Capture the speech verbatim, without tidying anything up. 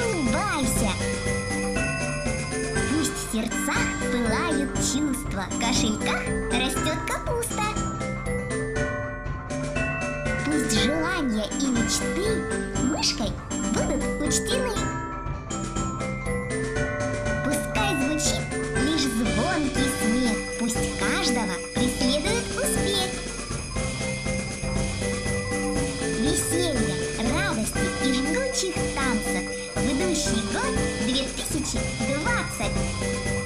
улыбайся. Пусть в сердцах пылают чувства, в кошельках растет капуста. Пусть желания и мечты мышкой будут учтены. Пускай звучит лишь звонкий смех, пусть каждого преследует успех. Веселья, радости и жгучих танцев в идущий год две тысячи двадцать.